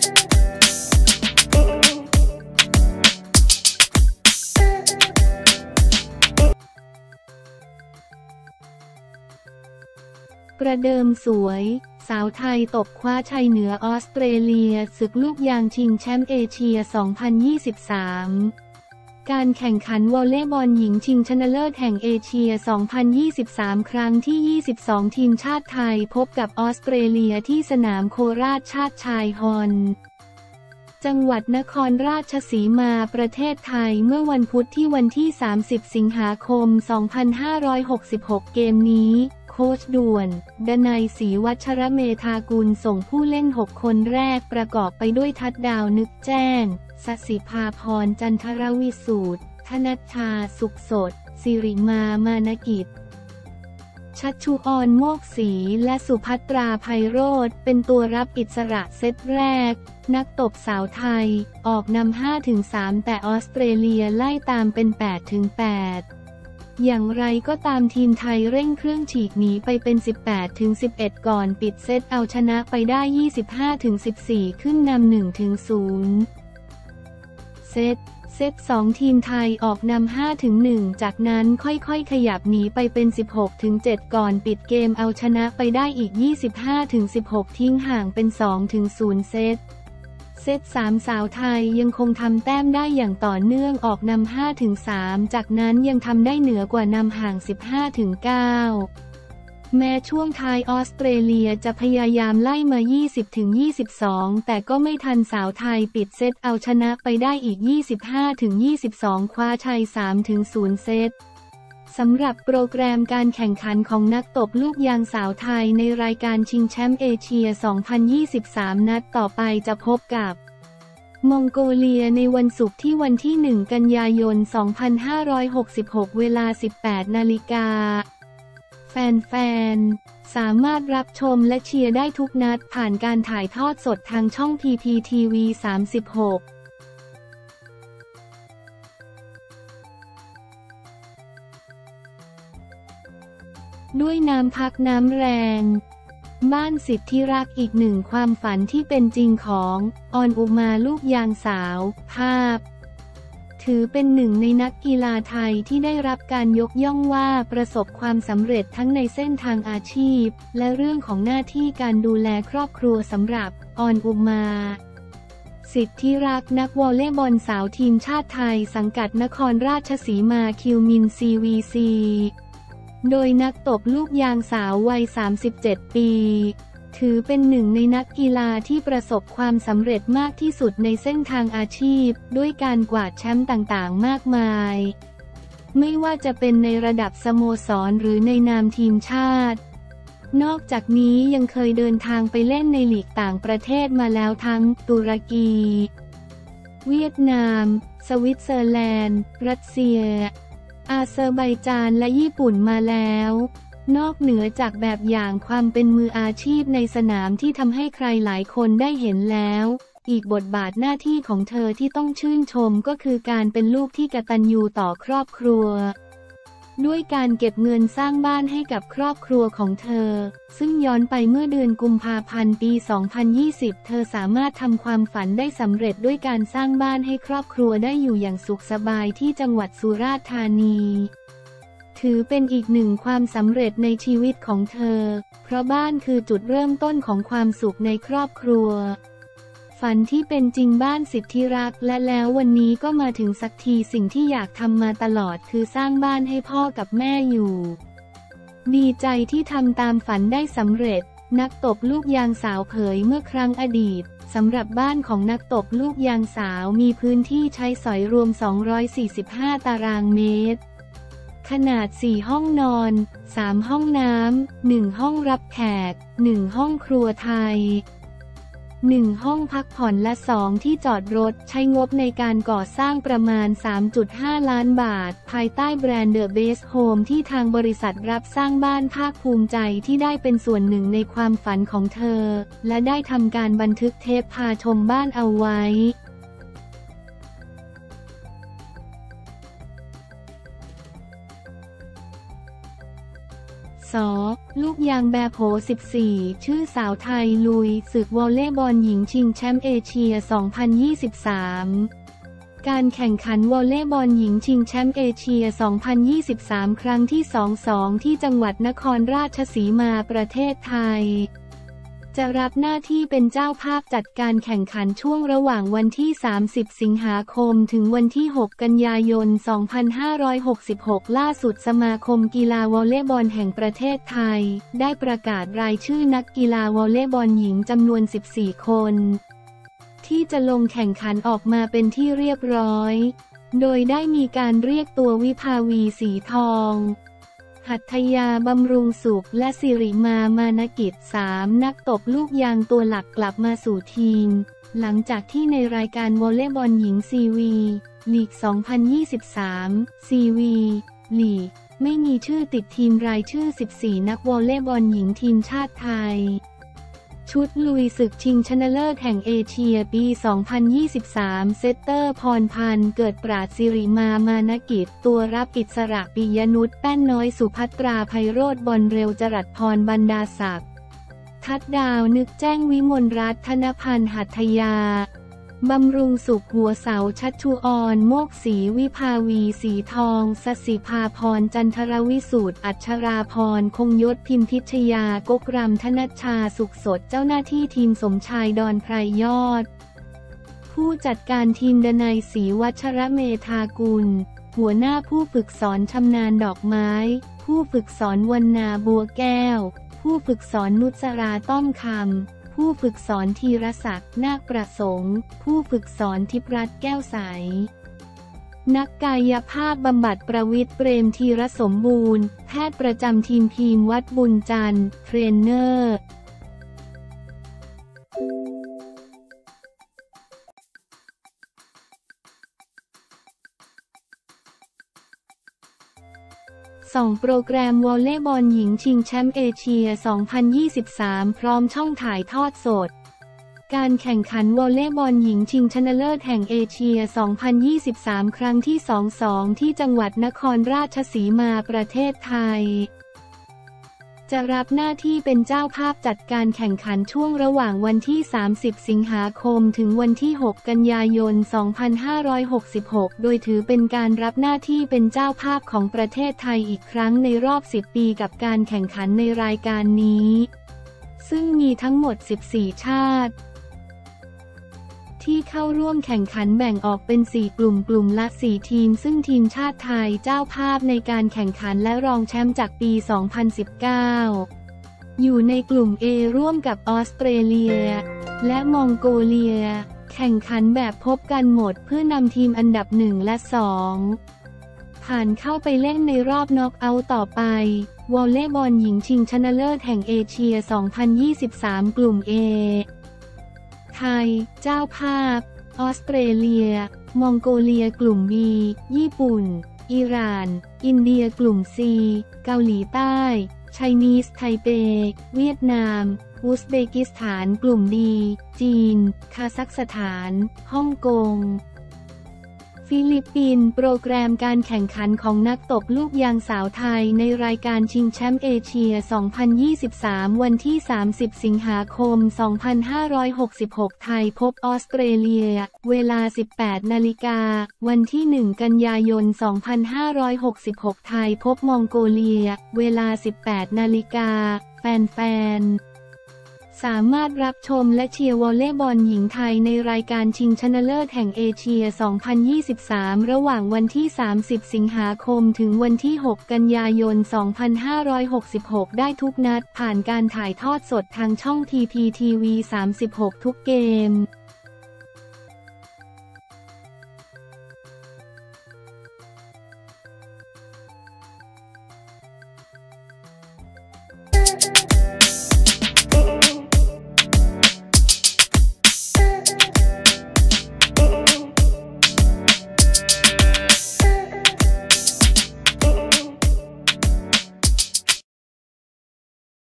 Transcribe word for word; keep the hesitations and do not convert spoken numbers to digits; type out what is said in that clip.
ประเดิมสวยสาวไทยตบคว้าชัยเหนือออสเตรเลียศึกลูกยางชิงแชมป์เอเชีย สองพันยี่สิบสาม การแข่งขันวอลเลย์บอลหญิงชิงชนะเลิศแห่งเอเชีย สองพันยี่สิบสาม ครั้งที่ ยี่สิบสอง ทีมชาติไทยพบกับออสเตรเลียที่สนามโคราชชาติชายฮอนจังหวัดนครราชสีมาประเทศไทยเมื่อวันพุธที่วันที่ สามสิบ สิงหาคม สองพันห้าร้อยหกสิบหก เกมนี้โค้ชด่วนดนัยศรีวัชรเมธากุลส่งผู้เล่นหกคนแรกประกอบไปด้วยทัดดาวนึกแจ้งสศิภาพรจันทรวิสูตรธนัชชาสุขสดสิริมามานกิจชัชชุออนโมกศรีและสุภัตราไพโรจน์เป็นตัวรับอิสระเซตแรกนักตบสาวไทยออกนำ ห้าถึงสาม แต่ออสเตรเลียไล่ตามเป็น แปดถึงแปด อย่างไรก็ตามทีมไทยเร่งเครื่องฉีกหนีไปเป็น สิบแปดถึงสิบเอ็ด ก่อนปิดเซตเอาชนะไปได้ ยี่สิบห้าถึงสิบสี่ ขึ้นนำ หนึ่งถึงศูนย์ เซตเซตสองทีมไทยออกนำ ห้าถึงหนึ่ง จากนั้นค่อยๆขยับหนีไปเป็น สิบหกถึงเจ็ด ก่อนปิดเกมเอาชนะไปได้อีก ยี่สิบห้าถึงสิบหก ทิ้งห่างเป็น สองถึงศูนย์ เซตเซตสามสาวไทยยังคงทำแต้มได้อย่างต่อเนื่องออกนำ ห้าถึงสาม จากนั้นยังทำได้เหนือกว่านำห่าง สิบห้าถึงเก้า แม้ช่วงท้ายออสเตรเลียจะพยายามไล่มา ยี่สิบถึงยี่สิบสอง แต่ก็ไม่ทันสาวไทยปิดเซตเอาชนะไปได้อีก ยี่สิบห้าถึงยี่สิบสอง คว้าชัย สามถึงศูนย์ เซตสำหรับโปรแกรมการแข่งขันของนักตบลูกยางสาวไทยในรายการชิงแชมป์เอเชีย สองพันยี่สิบสาม นัดต่อไปจะพบกับมองโกเลียในวันศุกร์ที่วันที่ หนึ่ง กันยายน สองพันห้าร้อยหกสิบหก เวลา สิบแปดนาฬิกา แฟนๆ สามารถรับชมและเชียร์ได้ทุกนัดผ่านการถ่ายทอดสดทางช่อง พี พี ที วี สามสิบหกด้วยน้ำพักน้ำแรงบ้านสิทธิรักอีกหนึ่งความฝันที่เป็นจริงของออนอุมาลูกยางสาวภาพถือเป็นหนึ่งในนักกีฬาไทยที่ได้รับการยกย่องว่าประสบความสำเร็จทั้งในเส้นทางอาชีพและเรื่องของหน้าที่การดูแลครอบครัวสำหรับออนอุมาสิทธิรักนักวอลเลย์บอลสาวทีมชาติไทยสังกัดนครราชสีมาคิวมิน ซี วี ซีโดยนักตบลูกยางสาววัย สามสิบเจ็ด ปี ถือเป็นหนึ่งในนักกีฬาที่ประสบความสำเร็จมากที่สุดในเส้นทางอาชีพด้วยการกวาดแชมป์ต่างๆมากมายไม่ว่าจะเป็นในระดับสโมสรหรือในนามทีมชาตินอกจากนี้ยังเคยเดินทางไปเล่นในลีกต่างประเทศมาแล้วทั้งตุรกีเวียดนามสวิตเซอร์แลนด์รัสเซียอาเซอร์ไบจานและญี่ปุ่นมาแล้วนอกเหนือจากแบบอย่างความเป็นมืออาชีพในสนามที่ทำให้ใครหลายคนได้เห็นแล้วอีกบทบาทหน้าที่ของเธอที่ต้องชื่นชมก็คือการเป็นลูกที่กตัญญูต่อครอบครัวด้วยการเก็บเงินสร้างบ้านให้กับครอบครัวของเธอซึ่งย้อนไปเมื่อเดือนกุมภาพันธ์ปี สองพันยี่สิบ เธอสามารถทำความฝันได้สำเร็จด้วยการสร้างบ้านให้ครอบครัวได้อยู่อย่างสุขสบายที่จังหวัดสุราษฎร์ธานีถือเป็นอีกหนึ่งความสำเร็จในชีวิตของเธอเพราะบ้านคือจุดเริ่มต้นของความสุขในครอบครัวฝันที่เป็นจริงบ้านสิทธิรักและแล้ววันนี้ก็มาถึงสักทีสิ่งที่อยากทำมาตลอดคือสร้างบ้านให้พ่อกับแม่อยู่ดีใจที่ทำตามฝันได้สำเร็จนักตบลูกยางสาวเผยเมื่อครั้งอดีตสำหรับบ้านของนักตบลูกยางสาวมีพื้นที่ใช้สอยรวมสองร้อยสี่สิบห้าตารางเมตรขนาดสี่ห้องนอนสามห้องน้ำหนึ่งห้องรับแขกหนึ่งห้องครัวไทยหนึ่งห้องพักผ่อนและสองที่จอดรถใช้งบในการก่อสร้างประมาณ สามจุดห้า ล้านบาทภายใต้แบรนด์ The Best Home ที่ทางบริษัทรับสร้างบ้านภาคภูมิใจที่ได้เป็นส่วนหนึ่งในความฝันของเธอและได้ทำการบันทึกเทปพาชมบ้านเอาไว้สลูกยางแบโผสิบสี่ชื่อสาวไทยลุยศึกวอลเลย์บอลหญิงชิงแชมป์เอเชีย สองพันยี่สิบสาม การแข่งขันวอลเลย์บอลหญิงชิงแชมป์เอเชีย สองพันยี่สิบสาม ครั้งที่ สองสิบสอง ที่จังหวัดนครราชสีมาประเทศไทยจะรับหน้าที่เป็นเจ้าภาพจัดการแข่งขันช่วงระหว่างวันที่ สามสิบ สิงหาคมถึงวันที่ หก กันยายน สองพันห้าร้อยหกสิบหก ล่าสุดสมาคมกีฬาวอลเลย์บอลแห่งประเทศไทยได้ประกาศรายชื่อนักกีฬาวอลเลย์บอลหญิงจำนวน สิบสี่ คนที่จะลงแข่งขันออกมาเป็นที่เรียบร้อยโดยได้มีการเรียกตัววิภาวีสีทองหัตถยาบำรุงสุขและสิริมามานกิจ สาม นักตบลูกยางตัวหลักกลับมาสู่ทีมหลังจากที่ในรายการวอลเลย์บอลหญิงซีวีลีก สองพันยี่สิบสาม ซีวีลีกไม่มีชื่อติดทีมรายชื่อ สิบสี่ นักวอลเลย์บอลหญิงทีมชาติไทยชุดลุยศึกชิงชนะเลิศแห่งเอเชียปี สองพันยี่สิบสาม เซตเตอร์พรพันธ์เกิดปราดสิริมามานกิจตัวรับอิสระปิยนุชแป้นน้อยสุภัตราไพโรจน์บอลเร็วจรัสพรบรรดาศักดิ์ทัดดาวนึกแจ้งวิมลรัตน์ธนพันธ์หัตถยาบำรุงสุขหัวเสาชัชชุออนโมกศรีวิภาวีสีทองสศิภาพรจันทรวิสูตรอัชราพรคงยศพิมพิชยากกรำธนชชาสุขสดเจ้าหน้าที่ทีมสมชายดอนไพรยอดผู้จัดการทีมดนัยศรีวัชรเมธากุลหัวหน้าผู้ฝึกสอนชำนาญดอกไม้ผู้ฝึกสอนวรรณาบัวแก้วผู้ฝึกสอนนุสราต้อมคำผู้ฝึกสอนธีรศักดิ์นาคประสงค์ผู้ฝึกสอนทิพรัตน์แก้วใสนักกายภาพบำบัดประวิตรเปรมธีรสมบูรณ์แพทย์ประจำทีมทีมวัดบุญจันทร์เทรนเนอร์ส่องโปรแกรมวอลเลย์บอลหญิงชิงแชมป์เอเชีย สองพันยี่สิบสาม พร้อมช่องถ่ายทอดสดการแข่งขันวอลเลย์บอลหญิงชิงชนะเลิศแห่งเอเชีย สองพันยี่สิบสาม ครั้งที่ สองสิบสอง ที่จังหวัดนครราชสีมาประเทศไทยจะรับหน้าที่เป็นเจ้าภาพจัดการแข่งขันช่วงระหว่างวันที่ สามสิบ สิงหาคมถึงวันที่ หก กันยายน สองพันห้าร้อยหกสิบหก โดยถือเป็นการรับหน้าที่เป็นเจ้าภาพของประเทศไทยอีกครั้งในรอบ สิบ ปีกับการแข่งขันในรายการนี้ซึ่งมีทั้งหมด สิบสี่ ชาติที่เข้าร่วมแข่งขันแบ่งออกเป็น สี่ กลุ่มกลุ่มละ สี่ ทีมซึ่งทีมชาติไทยเจ้าภาพในการแข่งขันและรองแชมป์จากปี สองพันสิบเก้า อยู่ในกลุ่ม A ร่วมกับออสเตรเลียและมองโกเลียแข่งขันแบบพบกันหมดเพื่อนำทีมอันดับ หนึ่ง และ สอง ผ่านเข้าไปเล่นในรอบน็อกเอาท์ต่อไปวอลเลย์บอลหญิงชิงชนะเลิศแห่งเอเชีย สองพันยี่สิบสาม กลุ่ม Aไทยเจ้าภาพออสเตรเลียมองโกเลียกลุ่ม B ญี่ปุ่นอิหร่านอินเดียกลุ่ม C เกาหลีใต้ไชนีสไทเปเวียดนามอุซเบกิสถานกลุ่ม D จีนคาซัคสถานฮ่องกงฟิลิปปินส์โปรแกรมการแข่งขันของนักตบลูกยางสาวไทยในรายการชิงแชมป์เอเชีย สองพันยี่สิบสาม วันที่ สามสิบ สิงหาคม สองพันห้าร้อยหกสิบหก ไทยพบออสเตรเลียเวลา สิบแปด นาฬิกาวันที่ หนึ่ง กันยายน สองพันห้าร้อยหกสิบหก ไทยพบมองโกเลียเวลา สิบแปด นาฬิกาแฟนๆสามารถรับชมและเชียร์วอลเลย์บอลหญิงไทยในรายการชิงชนะเลิศแห่งเอเชีย สองพันยี่สิบสาม ระหว่างวันที่ สามสิบ สิงหาคมถึงวันที่ หก กันยายน สองพันห้าร้อยหกสิบหก ได้ทุกนัดผ่านการถ่ายทอดสดทางช่อง ที พี ที วี สามสิบหก ทุกเกม